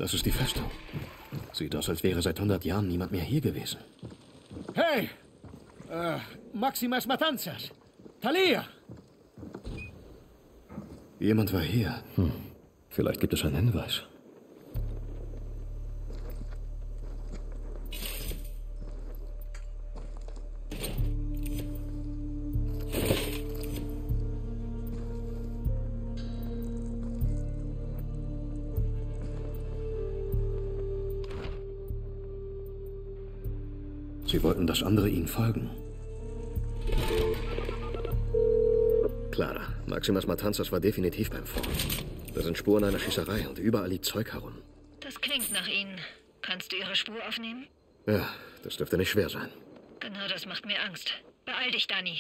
Das ist die Festung. Sieht aus, als wäre seit 100 Jahren niemand mehr hier gewesen. Hey! Maximas Matanzas! Thalia! Jemand war hier. Vielleicht gibt es einen Hinweis. Sie wollten, dass andere ihnen folgen. Clara, Maximas Matanzas war definitiv beim Fort. Da sind Spuren einer Schießerei und überall liegt Zeug herum. Das klingt nach Ihnen. Kannst du Ihre Spur aufnehmen? Ja, das dürfte nicht schwer sein. Genau, das macht mir Angst. Beeil dich, Dani.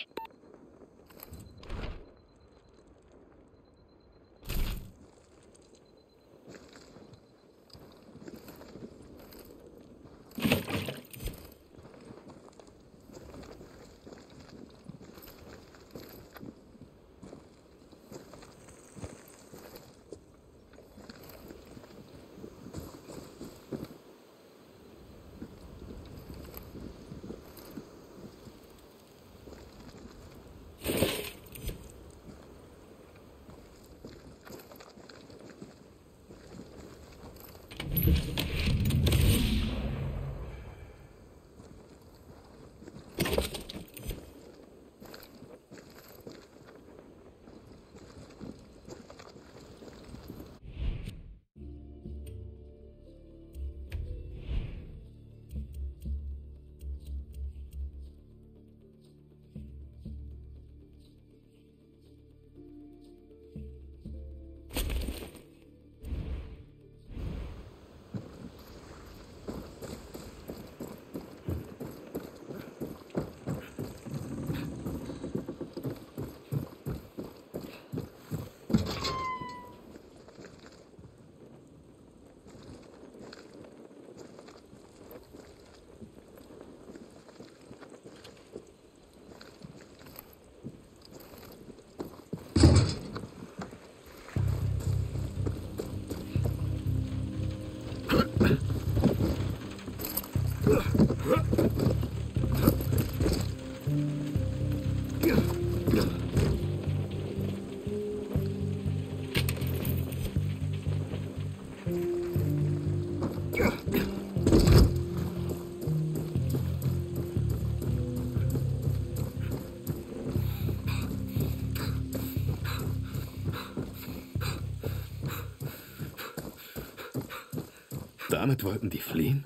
Damit wollten die fliehen?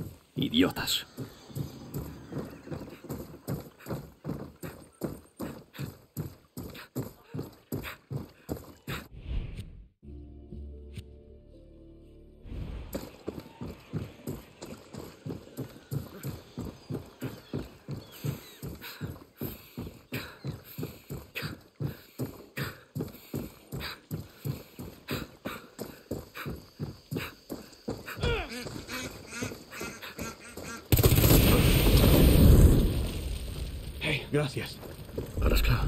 Idiotas. Gracias. Alles klar.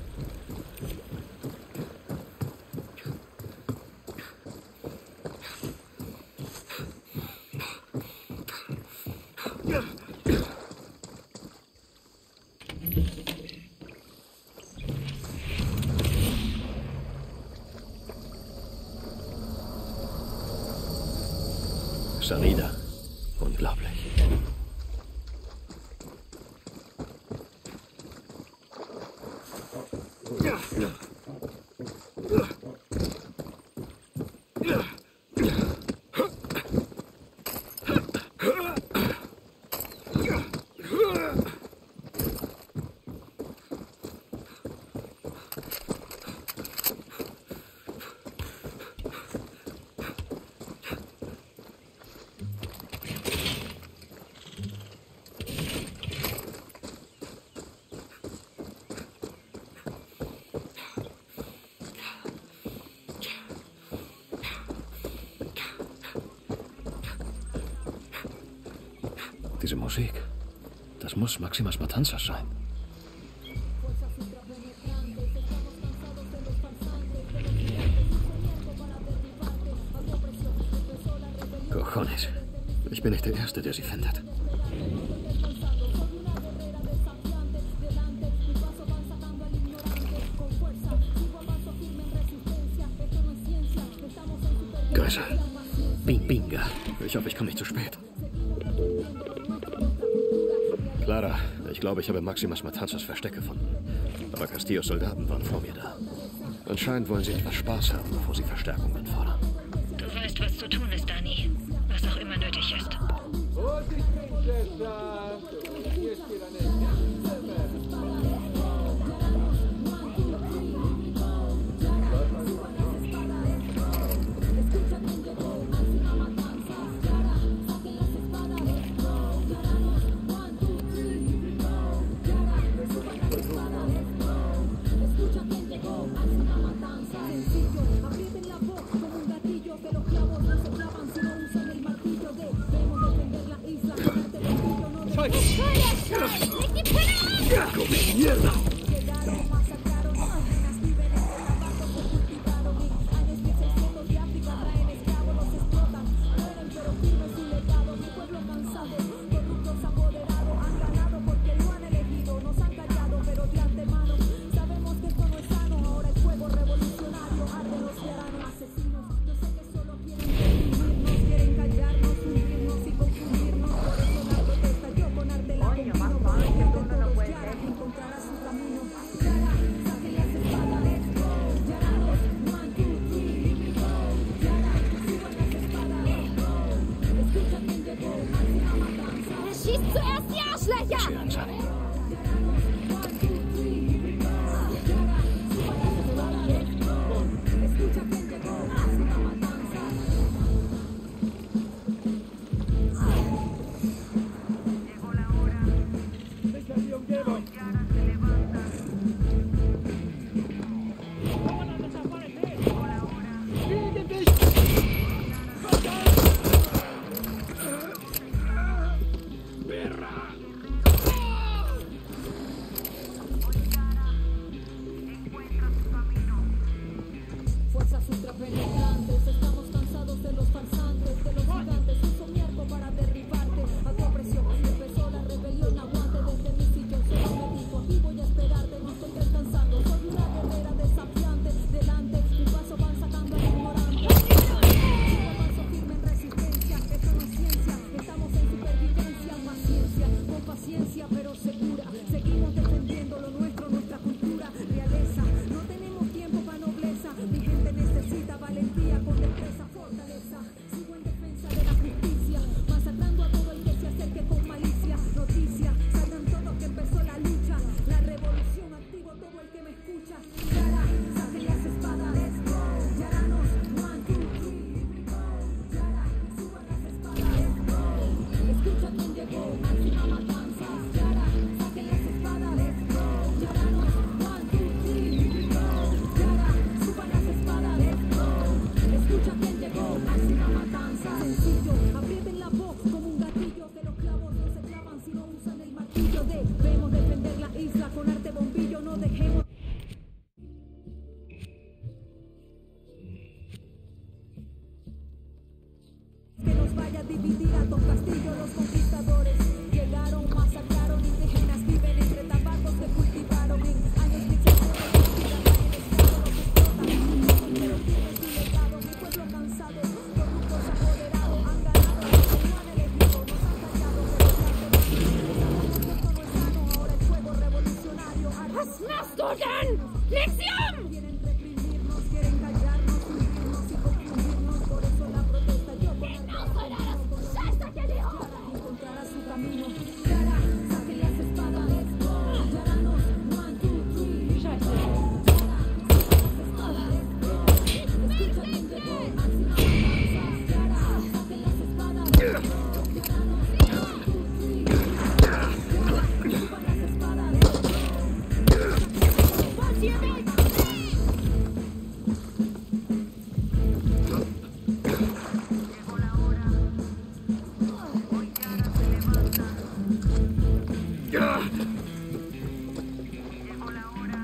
Salida. Unglaublich. Diese Musik, das muss Maximas Matanzas sein. Cojones. Ich bin nicht der Erste, der sie findet. Geisel. Binga. Ich hoffe, ich komme nicht zu spät. Clara, ich glaube, ich habe Maximas Matanzas Versteck gefunden. Aber Castillos Soldaten waren vor mir da. Anscheinend wollen sie etwas Spaß haben, bevor sie Verstärkung anfordern. Du weißt, was zu tun ist, Dani. Was auch immer nötig ist.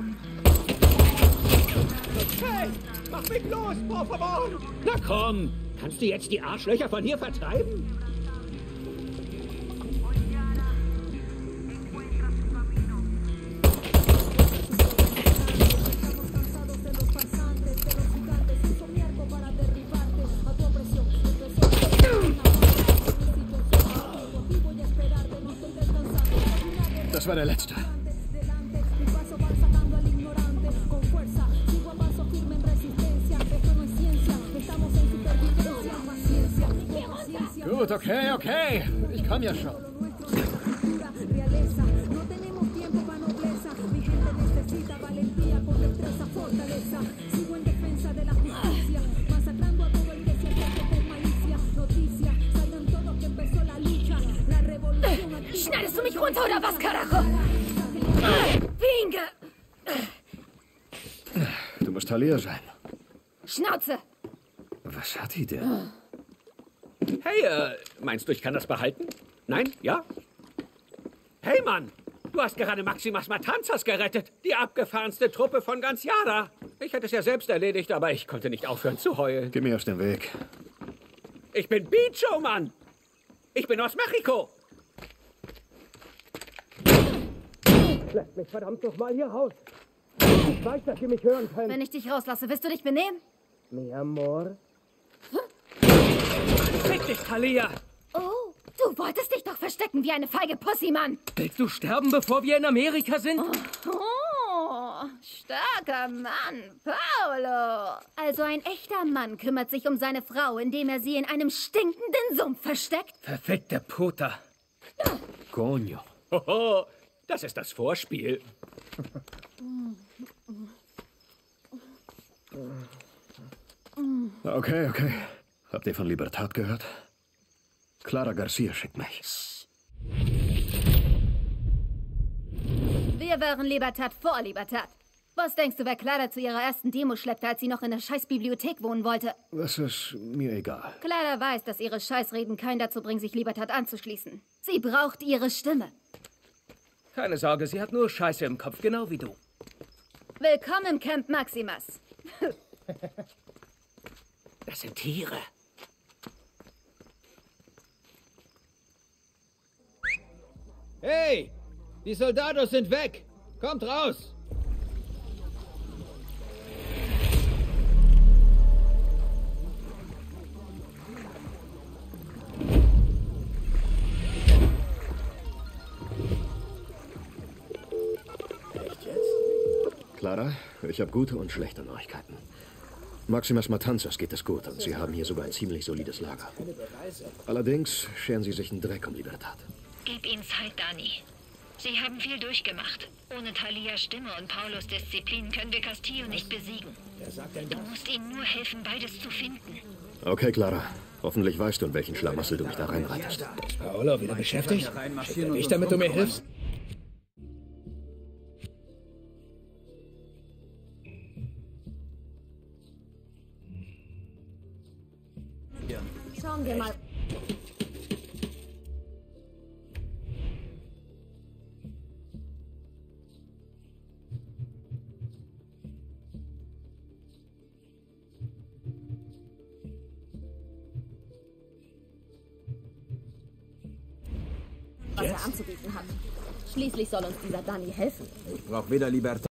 Mach mich los, por favor! Na komm! Kannst du jetzt die Arschlöcher von hier vertreiben? Das war der letzte. Gut, okay. Ich komme ja schon. Schneidest du mich runter oder was, Carajo? Winge! Du musst Talia sein. Schnauze! Was hat die denn? Hey, meinst du, ich kann das behalten? Nein? Ja? Hey, Mann! Du hast gerade Maximas Matanzas gerettet. Die abgefahrenste Truppe von ganz Yara. Ich hätte es ja selbst erledigt, aber ich konnte nicht aufhören zu heulen. Geh mir aus dem Weg. Ich bin Bicho, Mann! Ich bin aus Mexiko! Lasst mich verdammt noch mal hier raus. Ich weiß, dass ihr mich hören könnt. Wenn ich dich rauslasse, wirst du dich benehmen? Mi amor. Fick dich, Talia! Oh, du wolltest dich doch verstecken wie eine feige Pussy, Mann. Willst du sterben, bevor wir in Amerika sind? Oh, starker Mann, Paolo. Also ein echter Mann kümmert sich um seine Frau, indem er sie in einem stinkenden Sumpf versteckt? Verfickte Puta. Coño. Hoho, das ist das Vorspiel. Okay. Habt ihr von Libertad gehört? Clara Garcia schickt mich. Wir wären Libertad vor Libertad. Was denkst du, wer Clara zu ihrer ersten Demo schleppte, als sie noch in der scheiß Bibliothek wohnen wollte? Das ist mir egal. Clara weiß, dass ihre Scheißreden keinen dazu bringen, sich Libertad anzuschließen. Sie braucht ihre Stimme. Keine Sorge, sie hat nur Scheiße im Kopf, genau wie du. Willkommen im Camp Maximas. Das sind Tiere. Hey, die Soldados sind weg. Kommt raus. Clara, ich habe gute und schlechte Neuigkeiten. Maximas Matanzas geht es gut und sie haben hier sogar ein ziemlich solides Lager. Allerdings scheren sie sich einen Dreck um Libertad. Gib ihnen Zeit, Dani. Sie haben viel durchgemacht. Ohne Talias Stimme und Paulos Disziplin können wir Castillo nicht besiegen. Du musst ihnen nur helfen, beides zu finden. Okay, Clara. Hoffentlich weißt du, in welchen Schlamassel du mich da reinreitest. Paolo, wieder beschäftigt? Schicke mich, damit du mir hilfst. Schauen wir mal. Was er anzubieten hat. Schließlich soll uns dieser Dani helfen. Ich brauche weder Libertad